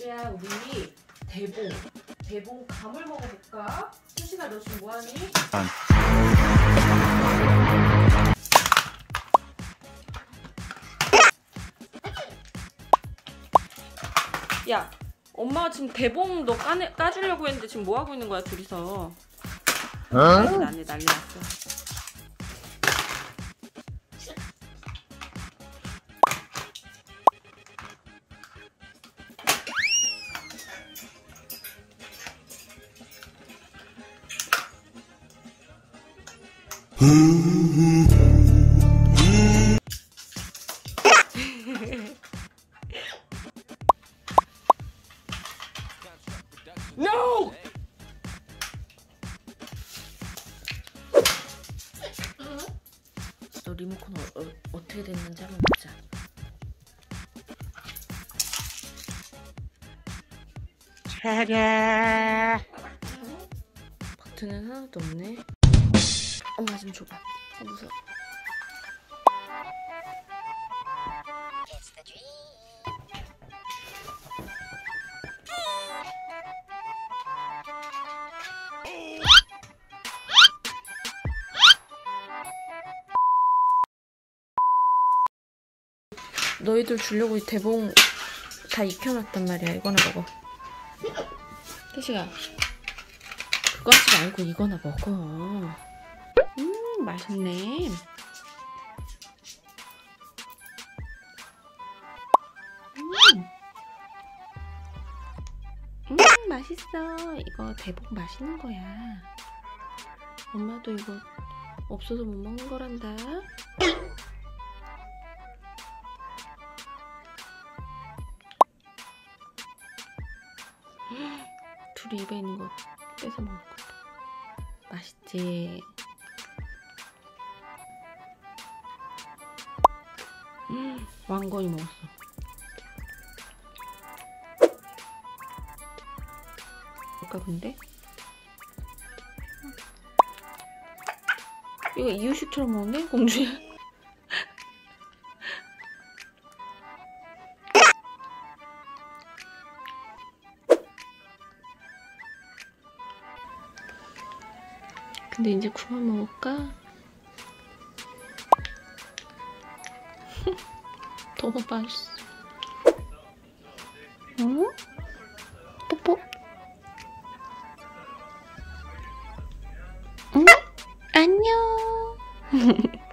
태시야, 우리 대봉 감을 먹어볼까? 태시가 너 지금 뭐하니? 야, 엄마가 지금 대봉 너 까주려고 했는데 지금 뭐하고 있는 거야, 둘이서? 난리 났어. No! 너 리모컨 어떻게 됐는지 한번 보자. 버튼은 하나도 없네. 엄마 좀 줘봐. 무서워. 너희들 주려고 이 대봉 다 익혀놨단 말이야. 이거나 먹어. 태시가 그거 하지 말고 이거나 먹어. 맛있네. 맛있어. 이거 대봉 맛있는 거야. 엄마도 이거 없어서 못 먹는 거란다. 둘이 입에 있는 거 뺏어 먹을 거야. 맛있지? 왕건이 먹었어. 볼까 근데? 이거 이유식처럼 먹네? 공주야? 근데 이제 그만 먹을까? 너무 맛있어. 응? 뽀뽀? 응? 안녕.